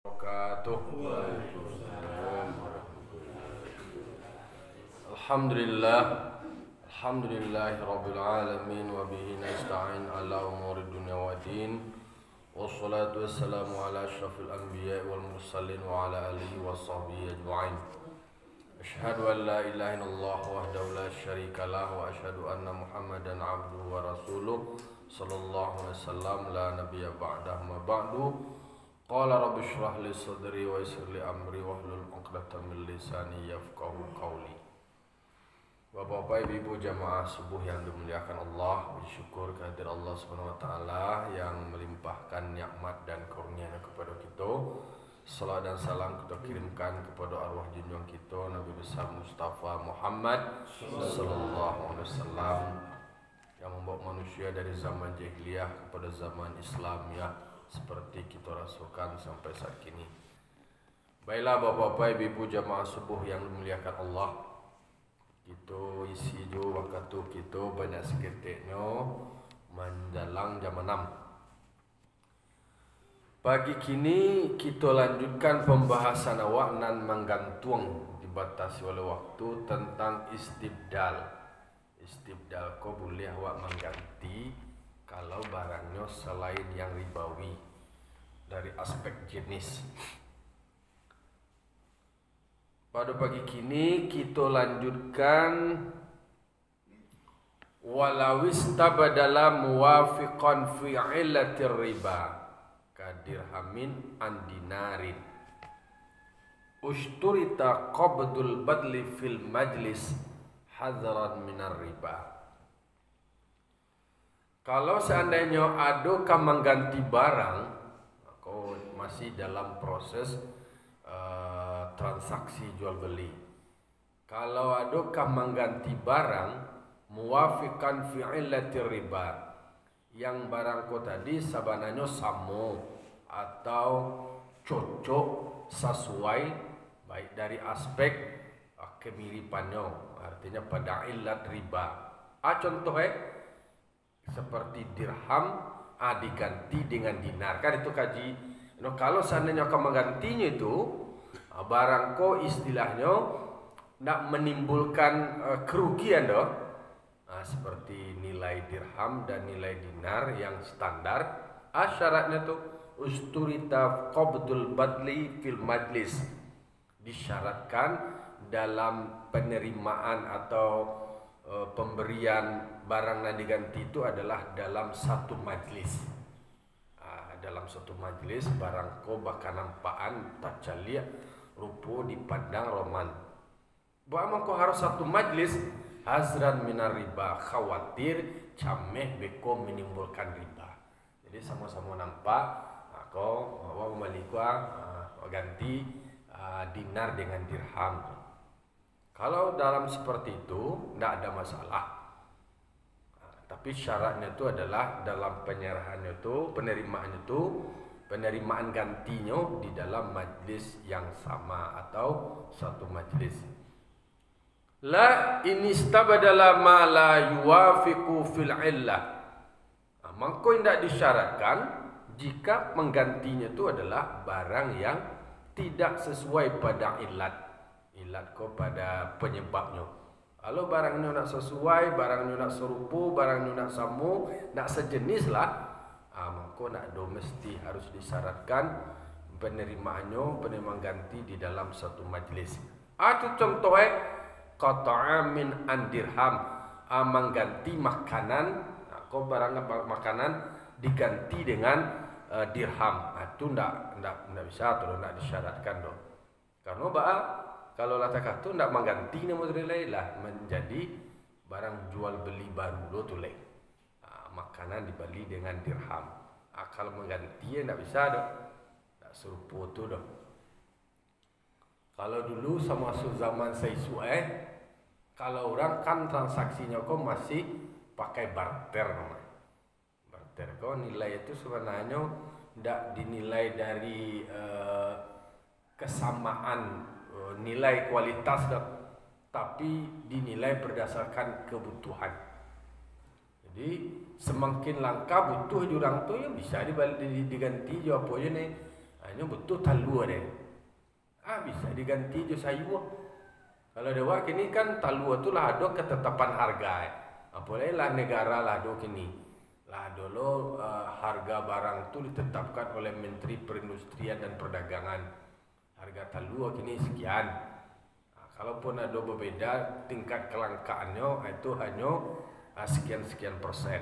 Wabarakatuh. Alhamdulillah. Alhamdulillahirabbil alamin wa bihi nasta'in ala umuri dunya waddin. Wassalatu wassalamu ala asyrafil anbiya'i wal mursalin wa ala alihi washabbihi ajma'in. Asyhadu an la ilaha illallah wahdahu la syarika lah wa asyhadu anna Muhammadan abduhu wa rasuluh sallallahu alaihi wasallam la nabiyya ba'dahu ma ba'du. Qala rabbi shrah li sadri wa yassir li amri wahlul 'uqdatam min lisani yafqahu qawli. Bapak-bapak, ibu jamaah subuh yang dimuliakan Allah, bersyukur kehadirat Allah Subhanahu wa taala yang melimpahkan nikmat dan karunia-Nya kepada kita. Salam dan salam kita kirimkan kepada arwah junjungan kita Nabi besar Mustafa Muhammad sallallahu alaihi wasallam yang membawa manusia dari zaman jahiliyah kepada zaman Islamiyah seperti kita rasakan sampai saat kini. Baiklah bapak-bapak, ibu jamaah subuh yang dimuliakan Allah, kita isi jo waktu kita banyak seketiknya menjelang jam 6. Pagi kini kita lanjutkan pembahasan awak nan menggantung dibatasi oleh waktu tentang istibdal. Istibdal ko boleh awak mengganti kalau barangnya selain yang ribawi dari aspek jenis. Pada pagi kini kita lanjutkan walawis tabadala muwafiqan fi illatir riba kadirhamin andinarin usturita qabdul badli fil majlis hadzaran minar riba. Kalau seandainya ada mengganti barang, kau masih dalam proses transaksi jual beli. Kalau ada mengganti barang, muwafiqan fi illatir riba, yang barang kau tadi sebenarnya sama atau cocok sesuai baik dari aspek kemiripannya, artinya pada illat riba. Contohnya seperti dirham diganti dengan dinar, kan itu kaji. Kalau seandainya kau menggantinya itu barang kau istilahnya nak menimbulkan kerugian doh. Seperti nilai dirham dan nilai dinar yang standar, syaratnya tuh usturita qabdul badli fil majlis, disyaratkan dalam penerimaan atau pemberian barang yang diganti itu adalah dalam satu majlis. Dalam satu majlis barang ko bakal nampaan tacalia rupo dipandang roman. Bahwa ko harus satu majlis hazran minar riba, khawatir cameh beko menimbulkan riba. Jadi sama-sama nampak ko kembali ko ganti dinar dengan dirham. Kalau dalam seperti itu tidak ada masalah. Tapi syaratnya itu adalah dalam penyerahannya itu, penerimaan gantinya di dalam majlis yang sama atau satu majlis. La inistabadala ma la yuwafiqu fil illah. Maka tidak disyaratkan jika menggantinya itu adalah barang yang tidak sesuai pada illat ko pada penyebabnya. Kalau barangnya nak sesuai, barangnya nak serupa, barangnya nak sama, nak sejenis lah, maka nak mesti harus disyaratkan penerimaan ganti di dalam satu majlis. Itu contohnya qata'a min andirham, mengganti makanan, kau barang makanan diganti dengan dirham. Itu ndak bisa atau ndak disyaratkan dong. Karena kalau latakan tu tidak mengganti nama lain lah, menjadi barang jual beli baru lo tu lain. Makanan dibeli dengan dirham. Kalau mengganti tidak bisa dah, tak serupa tu dah. Kalau dulu sama zaman saya kalau orang kan transaksinya kok masih pakai barter namanya. Barter kok nilai itu sebenarnya tidak dinilai dari kesamaan nilai kualitas dah, tapi dinilai berdasarkan kebutuhan. Jadi semakin langka butuh jurang tu ya bisa diganti jawab aja nih Hanya betul talu deh. Bisa diganti je sayu. Kalau dewa kini kan talu tu lah ada ketetapan harga. Apalagi lah negara lah do kini. Lah dulu harga barang tu ditetapkan oleh Menteri Perindustrian dan Perdagangan. Harga talu kini sekian. Kalaupun ada berbeda tingkat kelangkaannya itu hanya sekian-sekian persen.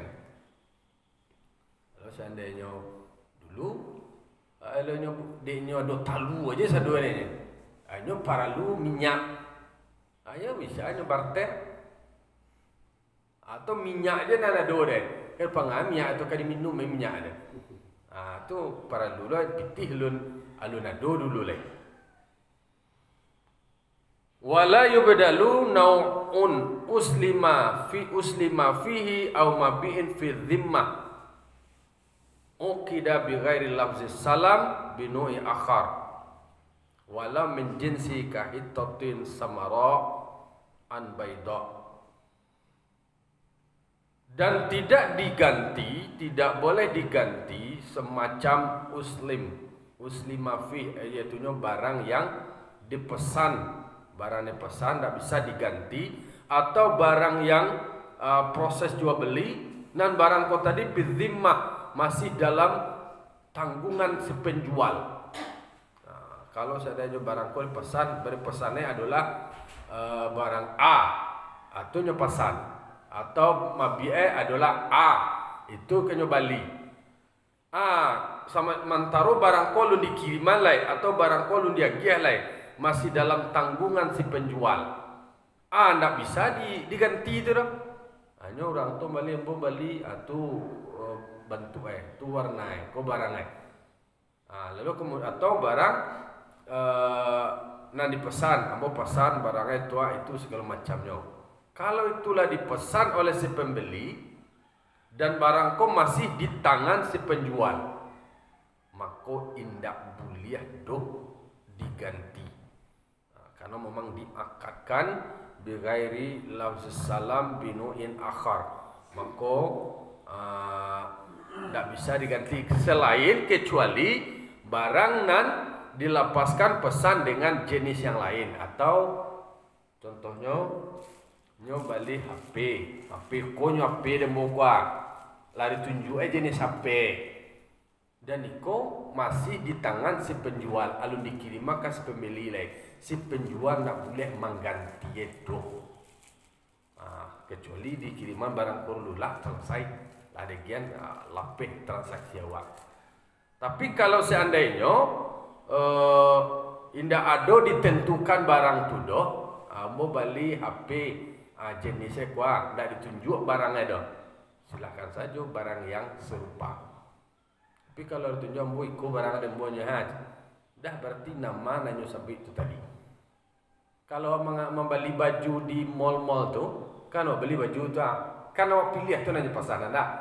Kalau seandainya dulu dia ada talu aja sadua ni. Hanya paralu minyak. Hanya bisa hanya barter. Atau minyak je nak ada deh. Kan pangan minyak atau kan diminum minyak ada. Tu paralu lah pitih alun ado dulu leh. Wala yubdalu nau'un uslima fihi au mabi'in fi dhimmah. Uqida bi ghairi lafzi salam binu'i akhar wala min jinsi kahitatin samara an baida. Dan tidak diganti, tidak boleh diganti semacam uslima fi, iaitu barang yang dipesan. Barang yang dipesan tidak bisa diganti, atau barang yang proses jual beli dan barang kau tadi bidzimmah, masih dalam tanggungan si penjual. Kalau seandainya barang kau dipesan, pesannya adalah barang A, atau pesan, atau mabi'e adalah A, itu kena bali. Sama mantaro barang kau lu dikiriman lai, atau barang kau lu diagih lai, masih dalam tanggungan si penjual. Ndak bisa diganti tu dah. Hanya orang tu bali atau bentuk tu warna ko barang lalu kemudian atau barang nak dipesan, ambo pesan barang itu segala macamnya. Kalau itulah dipesan oleh si pembeli dan barang ko masih di tangan si penjual, maka indak boleh diganti. Karena memang diakadkan bighairi lafz salam binu'in akhar, maka tidak bisa diganti selain kecuali barang nan dilapaskan pesan dengan jenis yang lain. Atau contohnya bali HP ko HP demo gua lari tunjuk jenis HP dan iko masih di tangan si penjual, alun dikirim ke si pembeli lagi. Si penjual nak boleh mengganti itu. Kecuali dikiriman barang korlulah selesai adegian lapeh transaksi awak. Tapi kalau seandainya indah ada ditentukan barang tu doh, mau beli HP jenisnya kuah, ndak ditunjuk barangnya doh, silakan saja barang yang serupa. Tapi kalau ditunjuk ambo iko barang ada buahnya dah berarti nama nanyo sabit itu tadi. Kalau membeli baju di mall-mall tu, kan beli baju tu kan awak pilih tu nanyo pasaran dah.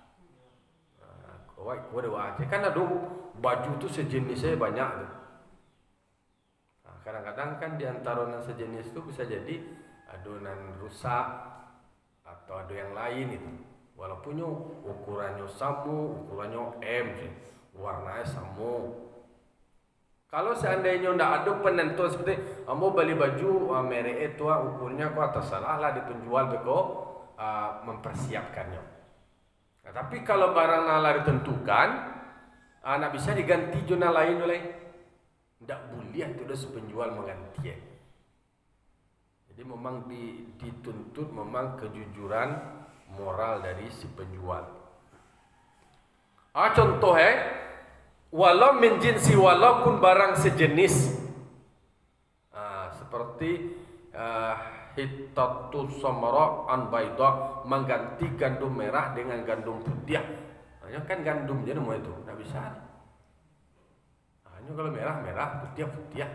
Kau ada kan ada baju tu sejenisnya banyak tu. Kadang-kadang kan di antara yang sejenis tu bisa jadi adonan rusak atau ada yang lain itu. Walaupun ukurannya sama, ukurannya M, warnanya sama. Kalau seandainya tidak ada penentuan seperti ambo beli baju merek itu ukurnya kau terserah lah di penjual beko mempersiapkannya. Nah, tapi kalau barang nala ditentukan, nak bisa diganti zona lain oleh tidak boleh tu dah penjual mengganti. Jadi memang dituntut memang kejujuran moral dari si penjual. Contoh walau min jinsi, walaupun barang sejenis, seperti hitatu samara an baida, mengganti gandum merah dengan gandum putih. Hanya kan gandumnya semua itu tidak bisa. Hanya kalau merah putih.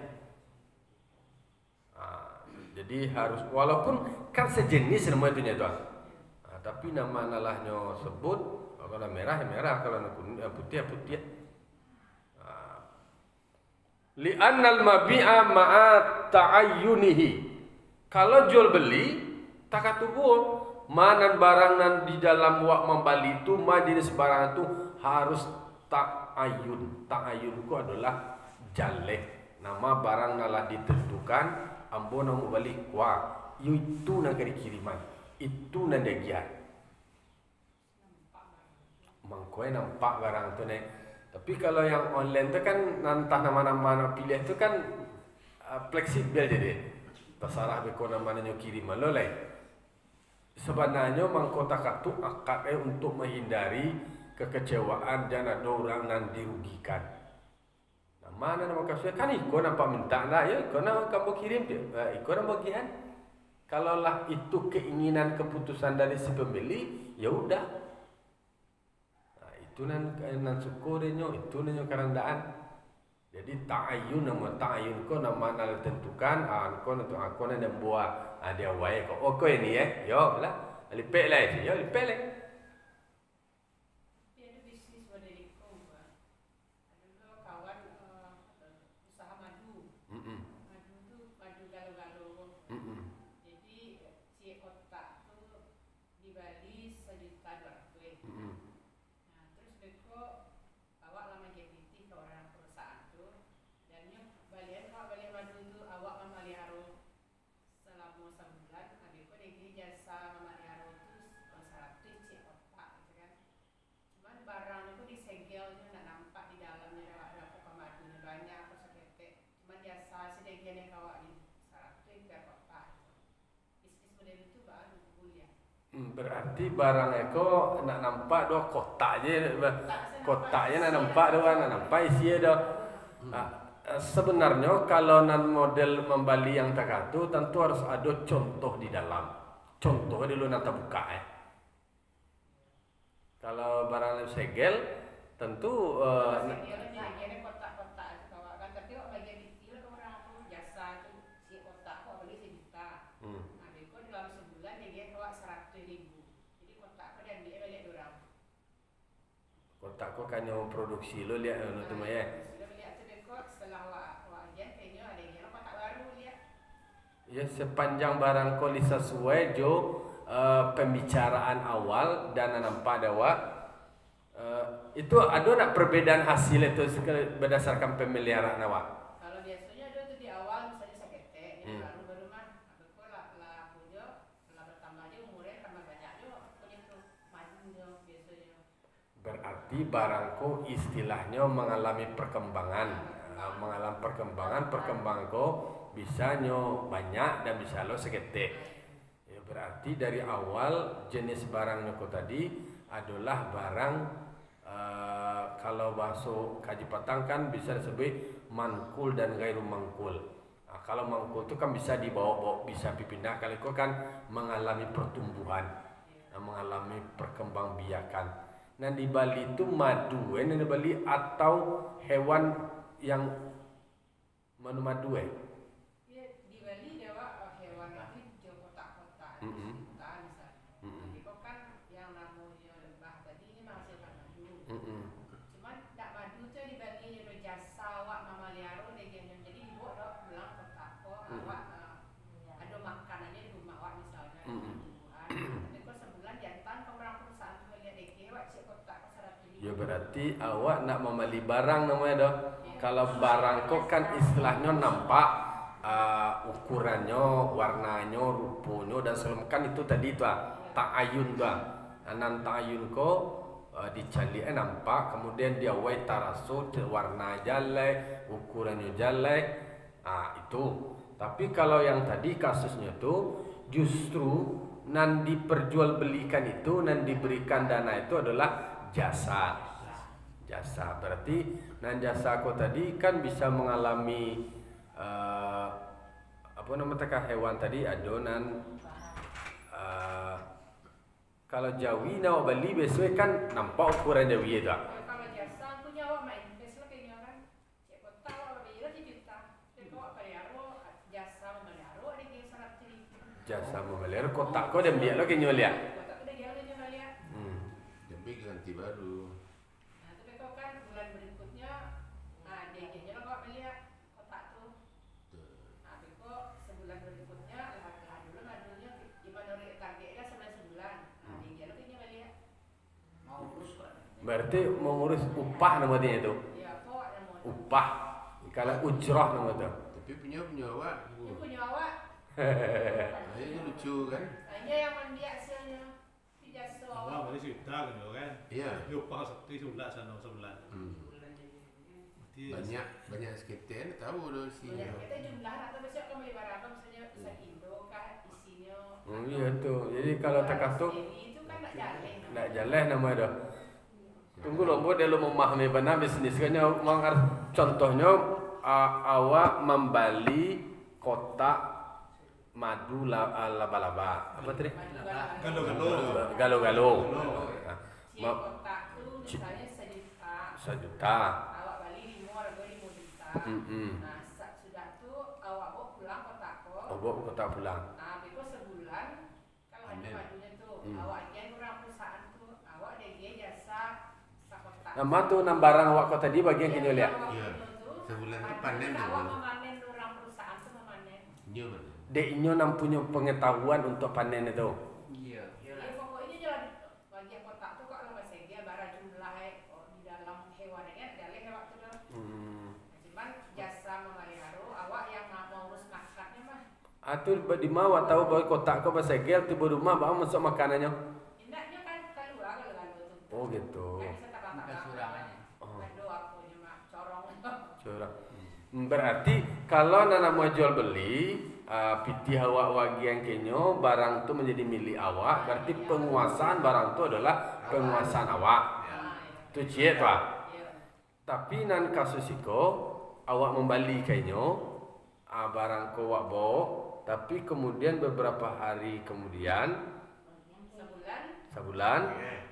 Jadi harus walaupun kan sejenis semua itu tuan. Tapi nama nalahnya sebut, kalau merah kalau putih. Li'annal mabi'a ma'a ta'ayyunihi. Kalau jual beli takatubul, mana barang nan di dalam wak membali itu, jenis barang itu harus Ta'ayun ku adalah jaleh. Nama barang nalah ditentukan, ambo namu balik wah, itu nak kiriman, itu nak dagian. Mangkoi nampak barang tu nih. Tapi kalau yang online tu kan entah nama-nama pilih tu kan fleksibel jadi. Terserah beko nama nyo kiriman lo leh. Sebenarnya mangkota tu akad untuk menghindari kekecewaan dan ada orang yang dirugikan. Nah, mana nama kasusnya kan ikut nampak minta lah ya, ikut nama kamu kirim dia, ikut nama bagian. Kalaulah itu keinginan keputusan dari si pembeli, ya udah. Nah, itu nan syukurnya, itu nanyo kerandaan. Jadi ta'ayun nama ta'ayun ko nama nal tentukan, ko untuk aku nan buat ada wae ko. Oh ko ini yo lah, lipek lah itu, yo lipek lah. Berarti barang eko nak nampak doa kotak je, kotaknya nak nampak doa, nak nampak isi doa. Sebenarnya kalau nan model membali yang takatu tentu harus ada contoh di dalam. Contohnya dulu nanti buka Kalau barang segel tentu kotak kok kan yang produksi lo lihat tu maya. Ya sepanjang barang ko sesuai jo pembicaraan awal dan nampak dawa itu ada nak perbedaan hasil itu berdasarkan pemeliharaan awak. Kalau biasanya ada tu di awal misalnya sakete, baru mah aku lah punya lah bertambahnya umurnya tambah banyaknya punya tu majunya biasanya. Berarti barangku istilahnya mengalami perkembangan, perkembangan ko bisa nyo banyak dan bisa lo seketik. Ya, berarti dari awal jenis barangnya ko tadi adalah barang kalau bahasa kaji patang kan bisa disebut mangkul dan gairu mangkul. Nah, kalau mangkul itu kan bisa dibawa, bisa dipindah. Kalau itu kan mengalami pertumbuhan, mengalami perkembangbiakan. Nah di Bali itu madu, di Bali atau hewan yang madu Di Bali dewa hewan itu kotak-kotak di hutan misalnya. Itu kan yang namanya lebah tadi ini menghasilkan madu. Cuman tak madu tuh di Bali ada jasa awak mamaliaro yang jadi dibuat dok belang kotak kok awak ada makanannya di rumah awak misalnya. Tapi kok sebulan jantan kau orang perusahaan tuh lihat dek awak cek kotak kotak ya berarti awak nak membeli barang namanya dok. Kalau barang kok kan istilahnya nampak ukurannya, warnanya, rupanya dan kan itu tadi tu ta'ayun tu. Anan ta'ayun ko dicari nampak, kemudian dia wai tarasut warna jalai, ukurannya jalai. Itu. Tapi kalau yang tadi kasusnya tu justru nan diperjualbelikan itu, nan diberikan dana itu adalah jasa. Berarti nan jasa aku tadi kan bisa mengalami apa namanya hewan tadi adonan kalau Jawi nawa Bali biasanya kan nampak ukuran Jawi itu. Kalau jasa punya awak main invest lah kayaknya kan cek kota awak bayar aja juta. Tapi awak pelihara jasa memelihara ada yang syarat jadi. Jasa memelihara kotak kau dan biar lo kayaknya lihat. Kotak udah dia udah lihat. Tapi ganti baru. Berarti mengurus upah namanya itu. Ya, kok yang mau. Upah. Kalau ujrah namanya itu. Tapi punya awak. Ini punya awak. Nah, ini lucu kan? Hanya yang mandi hasilnya. Tidak Awak soal. berarti juta kan juga kan? Iya. Upah sakti sebulan sana sebulan. Banyak sekitar tahu dah sih. Kita jumlah atau besok kamu beli barang misalnya se-Indo kah isinya. Iya tuh. Jadi kalau terkatuk Itu kan tak jalan. nak jalan nama dah. Tunggu loh, dia lo memahami benar bisnis kan? Contohnya awak membeli kotak madu laba-laba. Apa tadi? Galo-galo. Galo-galo. Cik kotak tu misalnya sejuta. Sejuta. Awak beli 5 juta. Nah, sudah tu awak bawa pulang kotak kok. Bawa kotak pulang. Nah, beko sebulan kalau ada madunya tu, awak agen orang perusahaan tu, awak dia jasa sakotak. Nama tu nam barang awak kau tadi bagian kini lihat. Iya. Sebulan tu panen Awak dulu. memanen orang perusahaan tu memanen. Nyo mana? Deknya nam punya pengetahuan untuk panen itu. Ya, pokoknya jalan bagian kotak tu kok kalau segel barang jumlah di dalam hewan ini ada hewan tu dah. Cuman jasa memelihara awak yang mau urus makannya mah. Atu di mau tahu bahwa kotak kau basegel tiba rumah bawa masuk makanannya. Indahnya kan keluar kalau tu. Oh gitu. Kan bisa tak Aduh aku cuma corong. Curang. Berarti kalau nana mau jual beli piti awak wagi yang kenyo barang tu menjadi milik awak, berarti penguasaan barang tu adalah penguasaan awak. Tu cie tu. Tapi nan kasus iko awak membeli kenyo barang ko awak bawa, tapi kemudian beberapa hari kemudian sebulan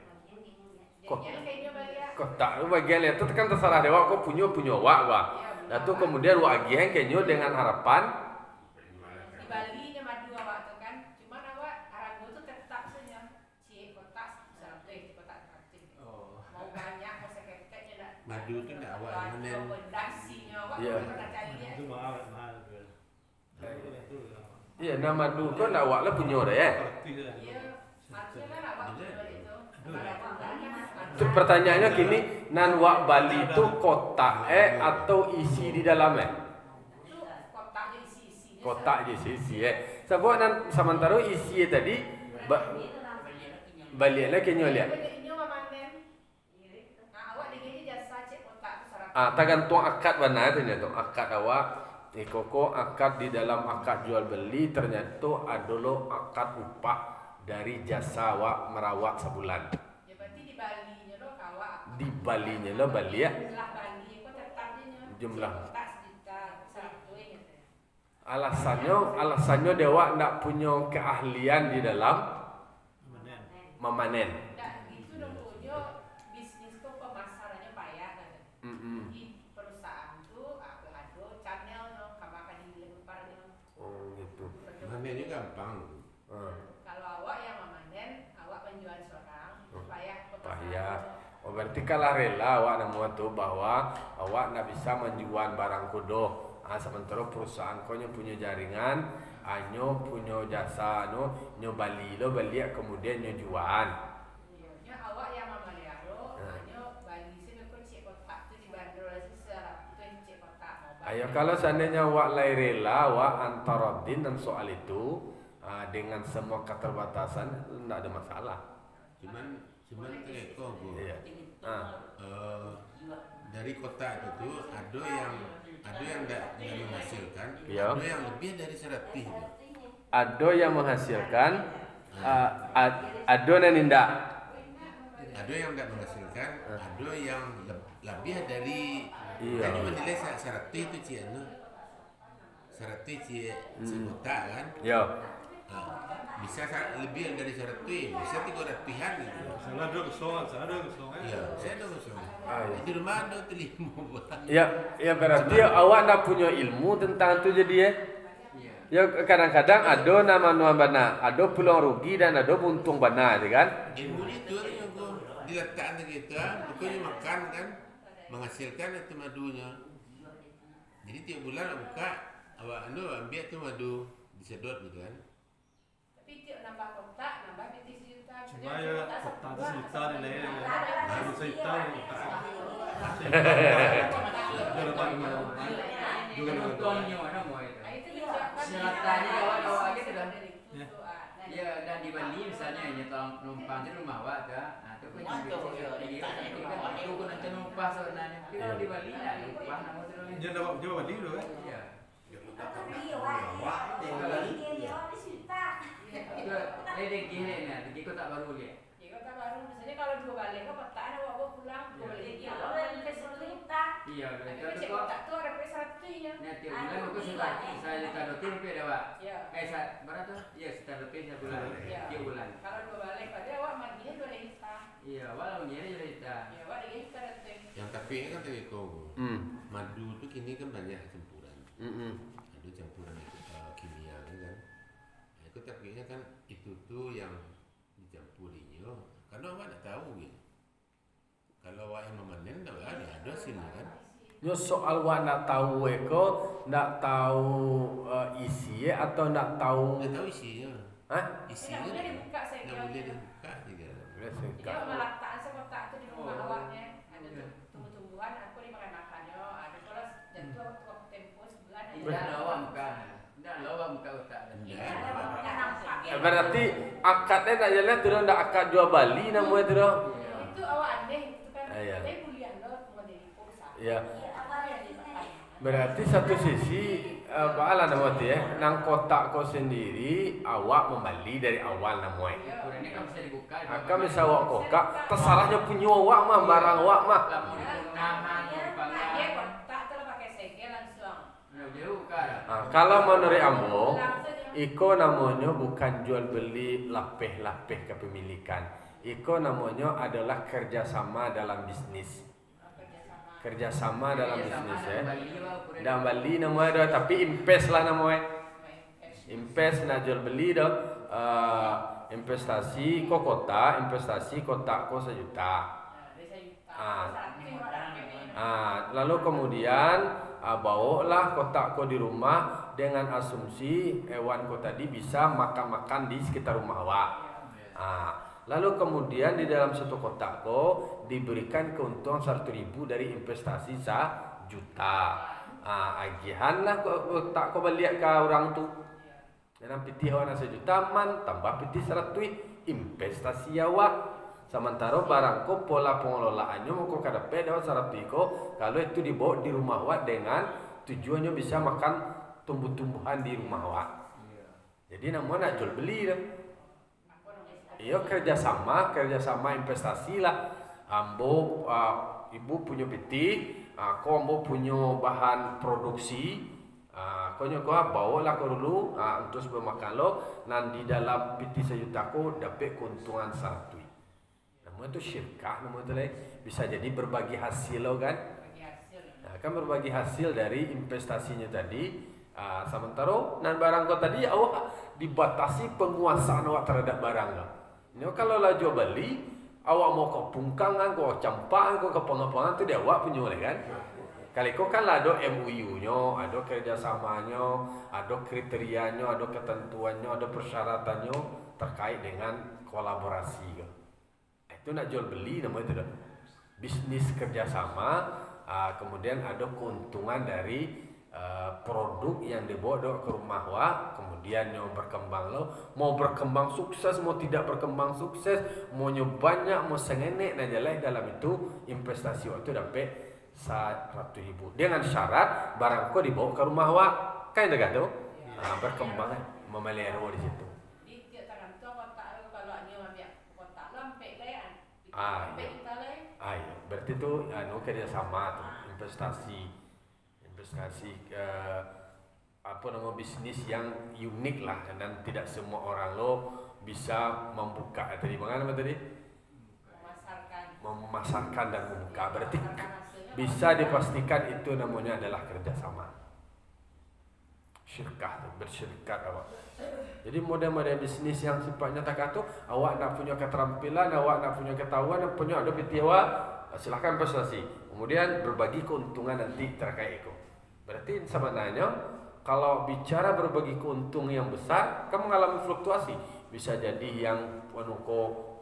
Jangan kayaknya balik. kotak lu bagian itu kan terserah dewa kok punya awak wah. Lalu kemudian wagian kenyo dengan harapan Di Bali nya madu awak tu kan, cuman awak arago tu tetap saja cik kotak sampai kotak aktif. Mau banyak mau sekekeknya dah. Madu tu nak awak yang manen. Rekomendasinya awak Iya. pernah cari dia. Itu mahal tu. iya nama du kan awak lah punya dah ya. Sakti dah. Iya, harusnya kan awak jual itu. Pertanyaannya gini, nan wak Bali itu kotak atau isi di dalamnya? Itu kotaknya isi-isinya. Kotak je isi sebab nan sementara isi tadi baliklah kenyo lihat. Ini memanen. Nah, awak dengan jasa cek kotak tu syarat. Tergantung akad mana ternyata akad awak koko akad di dalam akad jual beli ternyata adalah akad upah dari jasa awak merawat sebulan. Ya berarti di Bali nya lo awak. Di Bali nya lo Bali ya. Jumlah Bali kok tetapnya. Jumlah. Kotak sejuta 100 gitu. Alasannya dewa ndak punya keahlian di dalam Manen. memanen. Nah, itu dong punya bisnis tuh pemasarannya payah kan. Di perusahaan tuh ada channelnya, kapan dilemparnya. Oh gitu. Manennya gampang. Kalau awak yang memanen, awak penjual seorang, payah Payah. Oh berarti kalah rela awak namu tu bahwa awak nak bisa menjual barang kudo. Sementara perusahaan kau punya jaringan, nyo punya jasa, nyo bali lo beli kemudian nyo jual. Iya, awak yang memelihara, hanya Bali sini kok cek kotak tu dibanderol secara tu cek kotak mau. Ayo kalau seandainya awak lai rela, awak antarodin dan soal itu dengan semua keterbatasan tidak ada masalah. Cuman tereko bu. Iya. Dari kota itu ada yang tidak menghasilkan, Iya. ada yang lebih dari 100 itu. Ada yang menghasilkan, ada yang tidak. Ada yang tidak menghasilkan, ada yang lebih dari. Iya. Kan cuma nilai 100 itu cie, 100 cie kota kan. Ya. Bisa lebih dari 100, bisa 300-an gitu. Salah ada kesongan, salah ada kesongan. Iya, saya ada kosong. iya. Di rumah ada telimo. Ya berarti awak nak punya ilmu tentang itu jadi ya. Ya kadang-kadang ada nama nuan bana, ada pulang rugi dan ada untung bana, kan? Ilmunya itu yang gua diletakkan gitu, pokoknya makan kan, menghasilkan itu madunya. Jadi tiap bulan buka, awak ambil tuh madu disedot gitu kan. Tapi tiap nambah kotak, nambah bisnis juta. Cuma ya kota itu sejuta nih, harus sejuta nih. Juga lepas juga Contohnya mana mau itu? Nah, itu disiapkan Syaratnya awal-awal gitu kan. dari kebutuhan. Nah, Ya dan di Bali misalnya nyetor numpang di rumah awak dah. Nah, itu kan itu kan nanti numpang sebenarnya. Tapi kalau di Bali nggak numpang nama itu. dia dapat Bali dulu kan. Iya. Ledek gini nih, di kota baru dia. ya kota baru misalnya kalau dua balik ke kota ada bawa pulang dua balik dia Iya, tapi itu cek kok. kota tuh ada pesatnya Nah, tiap bulan aku sudah saya letak rutin pe dah, Pak. ya Saya berapa tuh? Iya, sekitar rutin tiap bulan. Iya. Tiap bulan. kalau dua balik pada awak mandinya dua lita Iya, walau dia jadi kita. ya awak dia kita nanti Yang tapi kan tadi kau madu tuh kini kan banyak campuran. Ada campuran kimia kan. Nah, itu tapi kan itu tuh yang dicampurinya. Karena awak tak tahu gitu. Kalau awak yang memanen, ada hasilnya kan. Yo soal wa nak tahu eko, nak tahu isi atau nak tahu Tak tahu isinya. Hah? Isinya boleh dibuka saya nggak kira. boleh dibuka juga. Jadi meletakkan sekotak itu di rumah awaknya ada tuh tumbuh-tumbuhan aku dimakan makannya ada kalau jatuh waktu tempo sebulan aja Tidak lawa muka. Tidak lawa muka otak. Berarti akadnya nak jalan tu dah akad jual Bali namanya tu dah. itu awak aneh itu kan Iya. tapi kuliah lo mau jadi usaha Ya. Berarti satu sisi apa nama tu ya, nang kotak kau sendiri awak membeli dari awal namanya. Ini kan bisa dibuka. Akan bisa awak kokak, terserahnya punya awak mah, barang awak mah. Lamun dipungahan, dia dipangan. kontak terus pakai segel langsung Jauh kan. Kalau menurut ambo, iko namanya bukan jual beli lapeh-lapeh kepemilikan. Iko namanya adalah kerjasama dalam bisnis. Kerjasama dalam bisnis ya. Dan Bali namanya dah, tapi invest lah namanya. Invest nak jual beli dah. Investasi ko kota, investasi kota ko 1 juta. Lalu kemudian bawalah kotak ko di rumah dengan asumsi hewan ko tadi bisa makan-makan di sekitar rumah awak. Lalu kemudian di dalam satu kotak ko diberikan keuntungan 100.000 dari investasi 1 juta. Agihan lah kotak ko balik ke orang tu. Dan piti awak 1 juta man tambah piti 100 investasi awak. Sementara barang ko pola pengelolaannya mau kau kadape dapat 100 ko kalau itu dibawa di rumah awak dengan tujuannya bisa makan tumbuh-tumbuhan di rumah awak. Jadi namanya nak jual beli dah. Iya kerjasama investasi lah. Ambo ibu punya piti, aku ambo punya bahan produksi. Kau nyoba bawa lah kau dulu untuk sebelum makan lo. Dan di dalam piti 1 juta ko dapat keuntungan 100. Nama tu syirkah nama tu lah. Bisa jadi berbagi hasil lo kan. Kan berbagi hasil dari investasinya tadi. Sementara nan barang kau tadi awak dibatasi penguasaan awak terhadap barang lo. Ini kalau lah jual beli, awak mau ke pungkangan, kau campak, kau ke pengapangan tu dia awak punya kan. Kali kau kan lah ada MOU-nya, ada kerjasamanya, ada kriterianya, ada ketentuannya, ada persyaratannya terkait dengan kolaborasi. Itu nak jual beli nama itu dah. Bisnis kerjasama, kemudian ada keuntungan dari produk yang dibawa ke rumah awak, kemudian yang berkembang lo, mau berkembang sukses, mau tidak berkembang sukses, mau banyak, mau sengenek, nah jalan dalam itu investasi waktu dapat 100.000 dengan syarat barang ko dibawa ke rumah awak, kan dekat tu, berkembang, memelihara di situ. Berarti tu kerjasama tu, investasi apa nama bisnis yang unik lah dan tidak semua orang lo bisa membuka tadi bagaimana tadi memasarkan dan membuka, berarti bisa dipastikan itu namanya adalah kerjasama syirkah, bersyirikat awak. Jadi model-model bisnis yang sifatnya tak tu awak nak punya keterampilan, awak nak punya ketahuan, nak punya ada piti awak, silakan investasi, kemudian berbagi keuntungan nanti terkait itu. Berarti sebenarnya kalau bicara berbagi keuntungan yang besar, kan mengalami fluktuasi. Bisa jadi yang penuko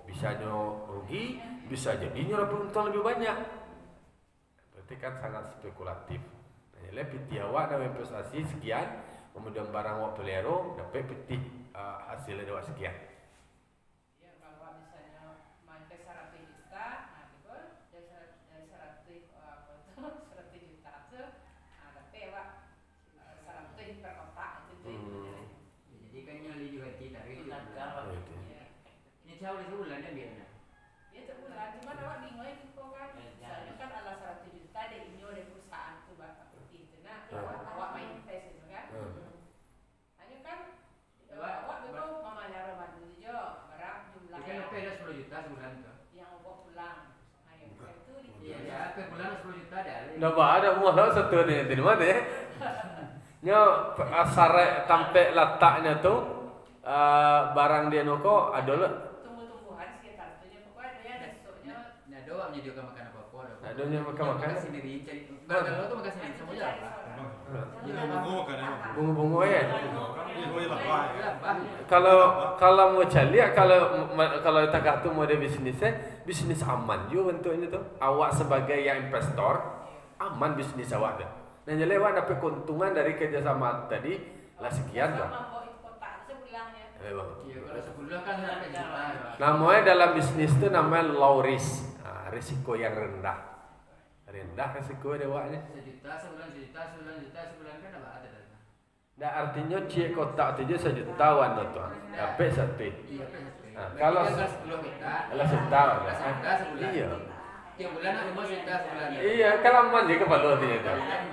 Bisanya rugi, bisa jadinya dapat untung lebih banyak. Berarti kan sangat spekulatif. Jadi piti awak dalam investasi sekian, kemudian barang awak pelero dapat piti hasilnya awak sekian. Ya kalau misalnya main ke 100 juta, nah itu dari 100 juta itu, nah dapat awak 100 per kotak itu. Jadi kan nyali juga tidak itu. Ini jauh di sebulan ya biarnya. Ya sebulan, cuma awak bingung itu kan. Misalnya kan ala 100 juta deh inyo dari perusahaan tuh bapak putih itu, nah awak main invest itu kan. Hanya kan awak itu memelihara madu jo, barang jumlah Kan apa ada 10 juta sebulan tuh. yang awak pulang. Ayo itu di Ya, per bulan 10 juta ada. Nggak ada mulah satu nih di mana deh? Nya sare tampe letaknya tuh barang dia noko adalah tumbuh-tumbuhan sekitar itu pokoknya dia besoknya Nah, doang menyediakan makan apa-apa. Nah, doang makan. Sendiri cari. Kalau lo tuh makan sendiri semuanya apa? Bunga kan ya. Bunga-bunga ya. Bunga lebah. Kalau mau cari, kalau tak tuh mau ada bisnis aman juga bentuknya tuh. Awak sebagai yang investor aman bisnis awak tuh. Nah jadi awak dapat keuntungan dari kerjasama tadi lah sekian lah. sama itu kotak sebulan ya. Iya, kalau sebulan kan sampai juta. Namanya dalam bisnis itu namanya low risk, risiko yang rendah. Rendah risiko awaknya. Sejuta sebulan kan apa ada dana. Nah artinya cie kotak itu 1 jutawan tuh. Dapat satu. Iya, Nah, kalau 10 juta. kalau setahun ya. Juta sebulan. Iya. Tiap bulan aku mau juta sebulan. Iya, kalau aman dia kepala dia itu.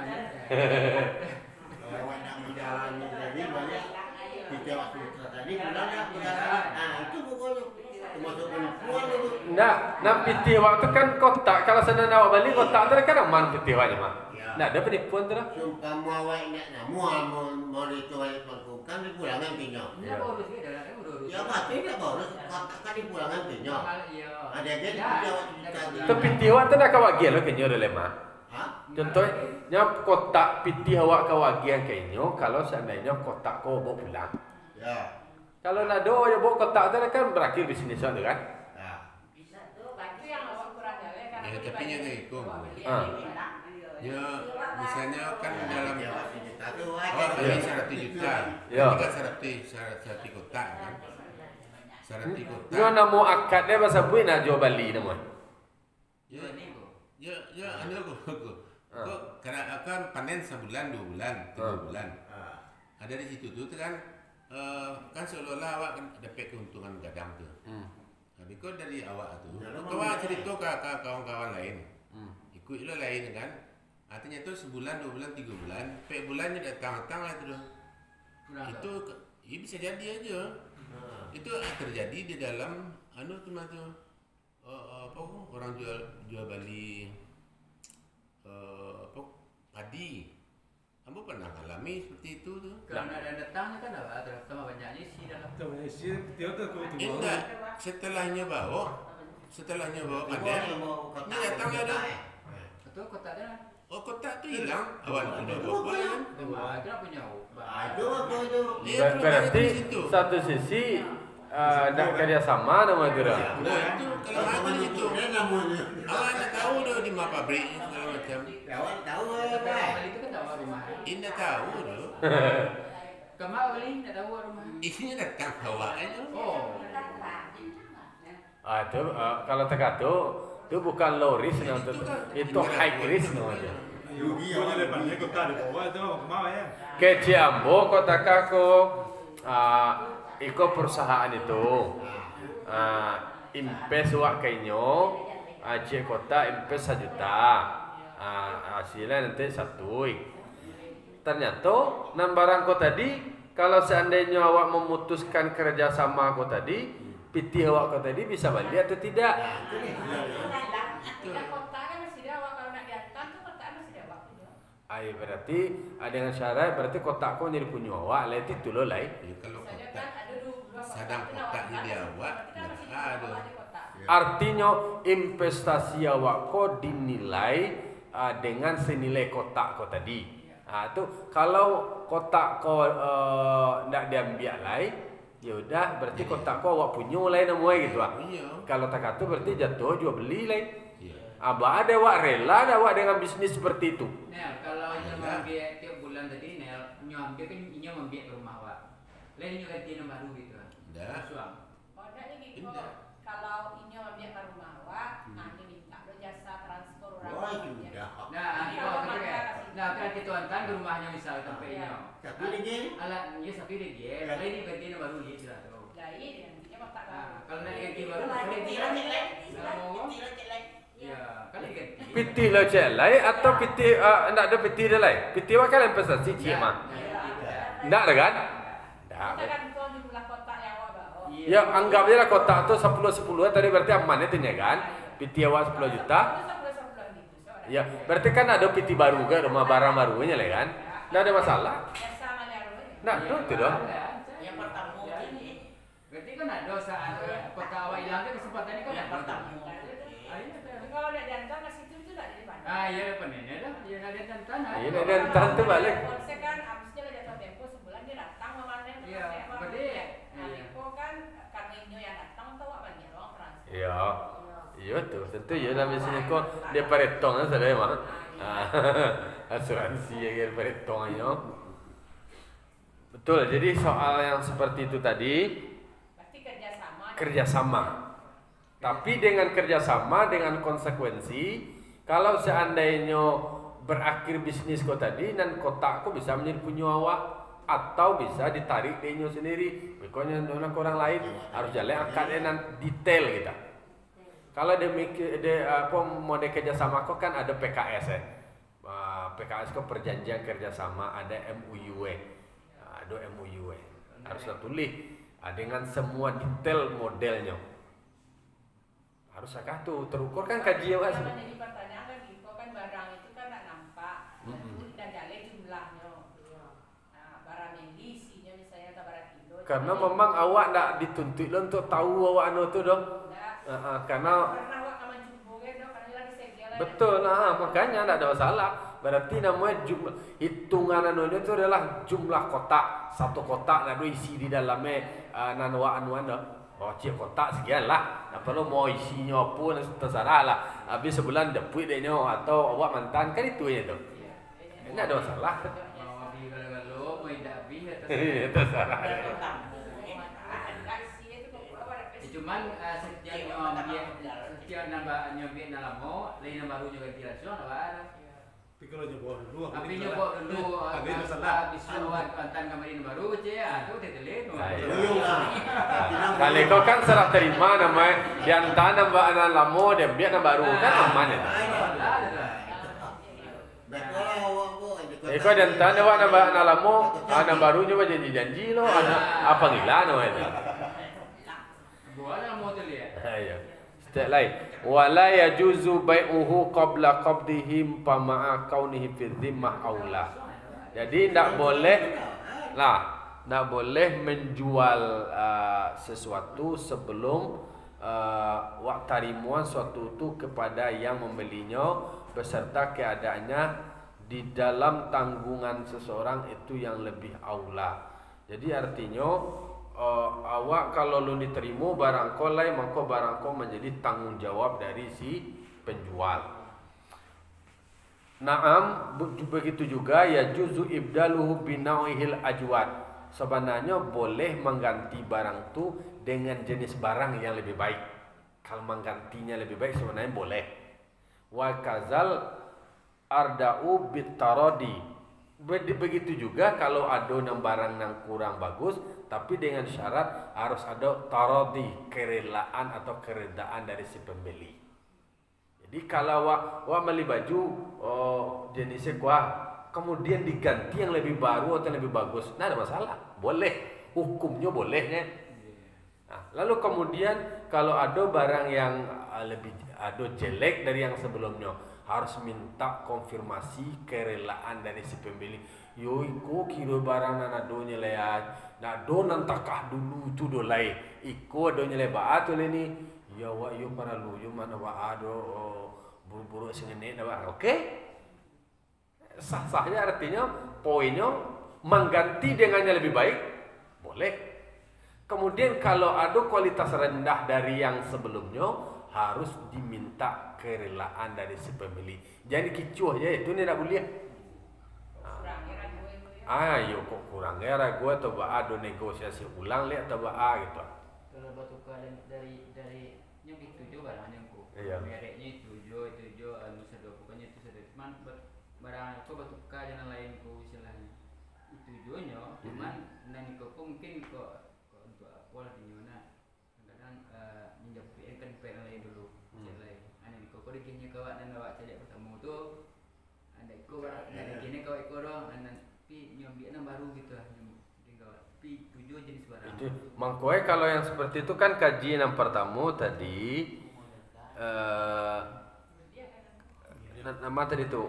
Awak nak menjalani tadi banyak dijawab sutra tadi bilangnya menjalani. Itu pokoknya termasuk penipuan itu. Nah piti waktu kan kotak. Kalau sana awak balik kotak tu kan aman piti awaknya mah. Nah ada penipuan tu lah. Sumpah mau awak nak mau itu awak lakukan di pulangan tinyo. Ya boros ke dalam kan boros. Ya pasti tidak boros kan di pulangan tinyo. Iya. Ada dia dijawab juta. Tu piti awak tu nak kawagi lo kenyo dah lemah. Hah? Contohnya kotak piti awak kawagi yang kenyo. Kalau seandainya kotak kau bawa pulang. Ya. Kalau nak do ya bawa kotak tu kan berakhir bisnis tu kan. Ya. Itu yang awak kurang jalan karena Ya, tapi yang itu. Ah. Ya, misalnya kan dalam Jawab juta tu awak beli 100 juta. Ya. Ini kan 100 kotak kan. 100 kotak. Nyo namo akad dia bahasa bui nak jual bali nama. Ya, anu aku. Kok karena akan panen sebulan, 2 bulan, 3 bulan. Ada di situ tuh kan kan seolah-olah awak kan dapat keuntungan gadang tuh. Tapi kok dari awak tuh, kau cerita ke kawan-kawan lain, ikut lo lain kan. Artinya tuh sebulan, 2 bulan, 3 bulan, pe bulannya datang lah itu. Itu ya bisa jadi aja. Itu terjadi di dalam anu tuh apa orang jual beli apa padi. Kamu pernah alami seperti itu tuh? Kalau ada datangnya kan apa? Terutama banyaknya sih dalam. Enggak, setelahnya bawa panen, ini datang ada. Betul kota ada. Oh kotak tuh hilang, awal udah bawa kan? Wah, itu punya Itu apa itu? Dia Berarti di situ. satu sisi nak kerjasama nama tu dah. Nah itu kalau ada di situ, Dia namanya. awak nak tahu dah di mana pabriknya segala macam. Awak tahu Tapi apa? kali itu kan tahu rumah. Ini tahu dah. Kamu beli tidak tahu rumah. Isinya datang awak aja. Oh. Itu kalau terkatu itu bukan low risk itu high risk namanya. Punya depannya kota di bawah itu mau ya. Ke Ciambo kota kako iko perusahaan itu invest wak kenyo Aceh kota invest 1 juta hasilnya nanti 1. Ternyata nan barang kau tadi kalau seandainya awak memutuskan kerjasama kau tadi piti awak kau tadi bisa balik atau tidak. Kota kan masih ada awak kalau nak diantar tuh kota masih ada awak juga. Berarti dengan syarat berarti kotak kau jadi punya awak lah itu lo lain. Ya, kalau Misalnya kotak kan ada 2 sadang kotaknya di awak, nggak ada. Artinya investasi awak kau dinilai dengan senilai kotak kau tadi. Itu kalau kotak kau tidak diambil lagi, Ya udah, berarti kotak kau awak punya lain namanya gitu ah. Iya. Kalau tak kata berarti jatuh jual beli lain. Iya. Abah ada awak rela ada awak dengan bisnis seperti itu. Nel, kalau nyo ambil tiap bulan tadi Nel, nyo ambil kan nyo ambil ke rumah awak. Lain nyo ganti nomor baru gitu. Dah. Suang. Oh, enggak nih gitu. Indah. Kalau ini ambil ke rumah awak, ini minta lo jasa transfer orang. Oh, lain, ya. sudah. Nah, nah kan kita tuan ke rumahnya misal sampai Iya. nyo. Tapi lagi Alah, nyo sampai dia. Lain nyo ganti nomor baru gitu lah. Lah iya, nantinya kotak Nah, baru. kalau nak ganti baru, Lagi kalau tira jelek. mau, Tira jelek. ya, kalau ganti. Piti lo celai atau piti nak ada piti dia lain. Piti awak kan investasi cik mah. Ndak ada kan? Ndak. Kita kan tuan jumlah kotak yang awak bawa. Ya anggap aja lah kotak tu 10-10 tadi berarti aman itu nya kan. Piti awak 10 juta. Ya, berarti kan ada piti baru ke rumah barang barunya lah kan. Ndak ada masalah. Nah, itu dong. Yang pertama ini. Berarti kan ada saat kota awak hilang tu kesempatannya kan Yang ada. pertama. Kalau ada jantan ke situ itu tak jadi mana. Ah, ya apa ni? Dah, ya ada tanah. Iya, ada jantan tu balik. Konsep kan habisnya lah jatuh tempo sebulan dia datang memanen. Iya, berarti, Nah, iya. itu kan karena ini yang datang tahu apa bagi orang transfer. Ya. Iya tu, tentu ya dalam bisnis kau dia paretong kan saudara mah. Asuransi yang paretong aja. Betul, jadi soal yang seperti itu tadi Pasti kerjasama. kerjasama. Tapi dengan kerjasama dengan konsekuensi, kalau seandainya berakhir bisnis kau tadi dan kotak kau bisa menjadi punya awak atau bisa ditarik denyo sendiri. Pokoknya orang lain harus jalan angkatnya dan detail kita. Kalau dia mikir dia apa mau dia kerjasama kau kan ada PKS ya. PKS kau perjanjian kerjasama, ada MOU ada MOU haruslah tulis dengan semua detail modelnya. Harus agak tuh terukur kan kaji awak Yang menjadi pertanyaan kan gitu kan barang itu kan tak nampak. Dan jalan jumlahnya. Nah, barang yang diisinya misalnya tak barang kilo. karena memang awak tak dituntut lo untuk tahu awak anu tu dong. Karena Karena awak kaman jumbo kan dong, karena lagi segel. betul makanya tak ada masalah. Berarti namanya jumlah hitungan anunya itu adalah jumlah kotak. Satu kotak ada isi di dalamnya anuan dah. Oh cik kotak sekian lah. Apa lo mau isinya pun terserah lah. Habis sebulan dapat dia atau awak mantan kan itu aja tu. Ini ada masalah. Mau beli kalau mau tidak beli Terserah. Cuman setiap setiap nambah nyobek dalam mau, lain baru juga dirasuan apa? Tapi kalau nyoba dulu, Tapi nyoba dulu Tapi itu salah. habis awak kontan kemarin baru je, tu tetelit. Duyung lah. Kali kau kan serah terima namanya diantara nambah anak lama dan biar nambah baru kan aman ya. Betul lah awak bu. Kau diantara awak nambah anak lama, anak baru nyoba janji-janji lo, anak apa gila namanya. Buat mau telit. Ya. Step lain. Wala yajuzu bai'uhu qabla qabdihi pama'a kaunihi fi dhimmah aula. Jadi tidak boleh tidak boleh menjual sesuatu sebelum wak tarimuan suatu itu kepada yang membelinya beserta keadaannya di dalam tanggungan seseorang itu yang lebih aula. Jadi artinya awak kalau lu diterima barang kau lain maka barang kau menjadi tanggung jawab dari si penjual. Naam begitu juga ya juzu ibdaluhu binauhil ajwad. Sebenarnya boleh mengganti barang tu dengan jenis barang yang lebih baik. Kalau menggantinya lebih baik sebenarnya boleh. Wa kazal arda'u bitaradi. Begitu juga kalau ada barang yang kurang bagus tapi dengan syarat harus ada taradi, kerelaan atau keredaan dari si pembeli. Jadi kalau wak beli baju jenisnya kuah kemudian diganti yang lebih baru atau lebih bagus, nah ada masalah, boleh, hukumnya bolehnya. Nah, lalu kemudian kalau ada barang yang lebih ada jelek dari yang sebelumnya, harus minta konfirmasi kerelaan dari si pembeli. Yo iko kira barang nadonya lehat, nado nantakah dulu tu dolai. Iko adonya lebat tu ni. Ya wa yo para lu yo mana wa ado buru-buru sengene na. Okey. Sah-sahnya artinya poinnya mengganti dengannya lebih baik boleh. Kemudian kalau ada kualitas rendah dari yang sebelumnya, harus diminta kerelaan dari si pemilik. Jadi kicuh aja itu tidak boleh. Kurangnya kan gue ya. Ayo kok kurangnya ragu atau ada negosiasi ulang lihat atau gitu. Kalau batu dari yang itu juga barangnya ku. Iya. Mereknya itu anu sedo pokoknya itu sedo. Cuman barang aku batu jangan lain ku istilahnya. Itu jonya cuman nani kok mungkin kok untuk apa lah di mana. Kadang menjadi kan pengen lain dulu. Lain. Ane kok dikinya kawan dan awak cari bertemu tuh ada ikut ada gini kau ikut dong tapi nyambian baru gitu lah tapi tujuh jenis barang Itu mangkoe kalau yang seperti itu kan kajian yang pertama tadi nama tadi itu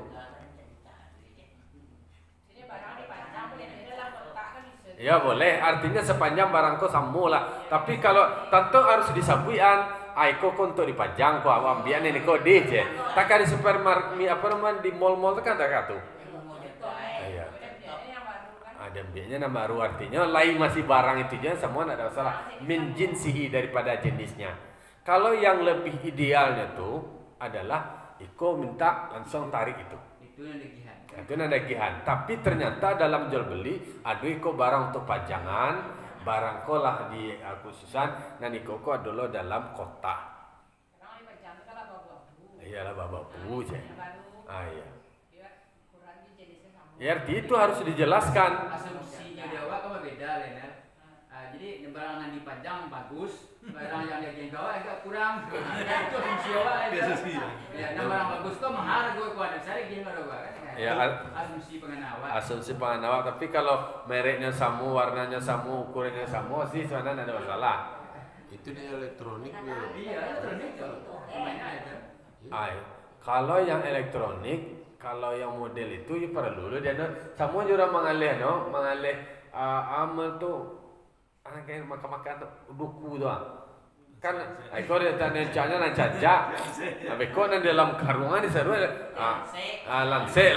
Jadi barang dipajang boleh di dalam kotak kan bisa. ya boleh, artinya sepanjang barangku samu lah. Tapi kalau tentu harus disabuian Aiko untuk dipajang ko ambian ini ko je. Tak di supermarket apa namanya di mall-mall itu kan tak tuh. Iya. Yang baru kan. Ada biasanya nama baru artinya lain masih barang itu aja semua tidak ada masalah. Min jinsihi daripada jenisnya. Kalau yang lebih idealnya tuh adalah Iko minta langsung tarik itu. itu yang legihan Itu nagihan. Tapi ternyata dalam jual beli ada Iko barang untuk pajangan. Barang kolah di khususan dan Iko adalah dalam kota. Sekarang dipajang itu kan abu-abu. Iyalah babu je. Yang baru. Iya. Dia kurangnya jenisnya sama. Ya arti itu harus dijelaskan. asumsinya dewa kan beda Lena. Jadi barang yang dipajang bagus barang yang dia gawa agak kurang itu asumsi awak ya nah barang bagus kok mahal gue kuat besar gini baru kan Ya, asumsi pengenawat asumsi pengenawat. Tapi kalau mereknya samu, warnanya samu, ukurannya samu sih sebenarnya tidak ada masalah. Itu di elektronik ya. iya elektronik tuh mainnya itu Kalau yang elektronik, kalau yang model itu ya perlu dia semua juga mengalih amal tuh kayak makan buku doang. Kan kau dia tanya nak jajak, tapi kau nanti dalam karungan di seru lanse.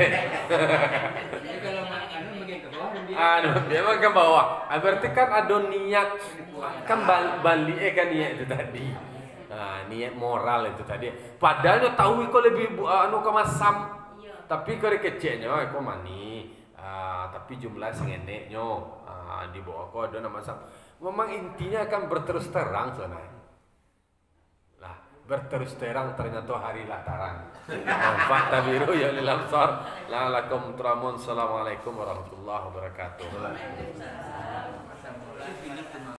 jadi kalau anu bagian ke bawah Memang ke bawah. Berarti kan ada niat kan balik kan niat itu tadi. Niat moral itu tadi. Padahal dia tahu kau lebih anu kemasam. Tapi kau kecilnya kau mani. Tapi jumlah sengeneknya di bawah kau ada nama sam. Memang intinya kan berterus terang sebenarnya. Lah, berterus terang ternyata hari lah tarang. Fakta biru ya lil absar. La lakum turamun. Assalamualaikum warahmatullahi wabarakatuh.